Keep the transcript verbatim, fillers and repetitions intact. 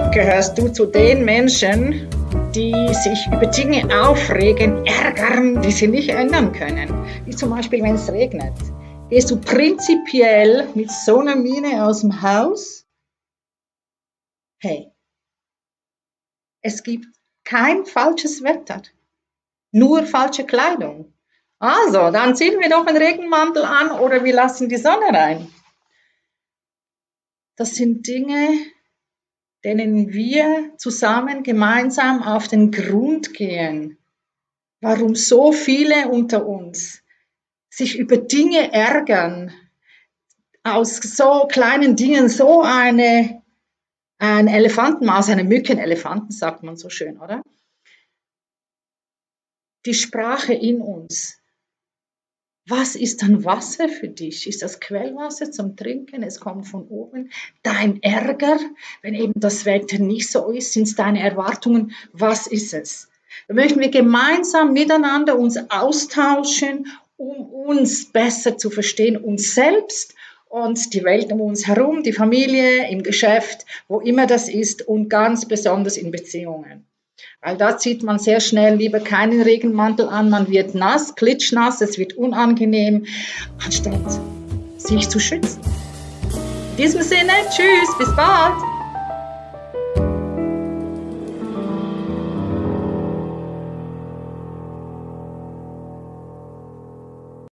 Gehörst du zu den Menschen, die sich über Dinge aufregen, ärgern, die sie nicht ändern können? Wie zum Beispiel, wenn es regnet. Gehst du prinzipiell mit so einer Miene aus dem Haus? Hey, es gibt kein falsches Wetter, nur falsche Kleidung. Also, dann ziehen wir doch einen Regenmantel an oder wir lassen die Sonne rein. Das sind Dinge, denen wir zusammen gemeinsam auf den Grund gehen. Warum so viele unter uns sich über Dinge ärgern, aus so kleinen Dingen so eine, ein Elefantenmaus, eine Mückenelefanten, sagt man so schön, oder? Die Sprache in uns. Was ist dann Wasser für dich? Ist das Quellwasser zum Trinken? Es kommt von oben. Dein Ärger, wenn eben das Wetter nicht so ist, sind es deine Erwartungen. Was ist es? Da möchten wir gemeinsam miteinander uns austauschen, um uns besser zu verstehen, uns selbst und die Welt um uns herum, die Familie, im Geschäft, wo immer das ist und ganz besonders in Beziehungen. Weil da zieht man sehr schnell lieber keinen Regenmantel an, man wird nass, klitschnass, es wird unangenehm, anstatt sich zu schützen. In diesem Sinne, tschüss, bis bald!